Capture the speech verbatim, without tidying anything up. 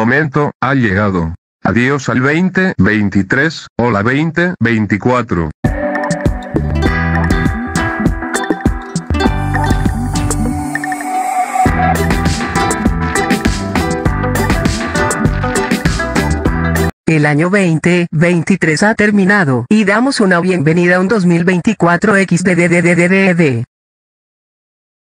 momento ha llegado. Adiós al veinte veintitrés, hola veinte veinticuatro. El año veinte veintitrés ha terminado y damos una bienvenida a un dos mil veinticuatro equis de de de de de de.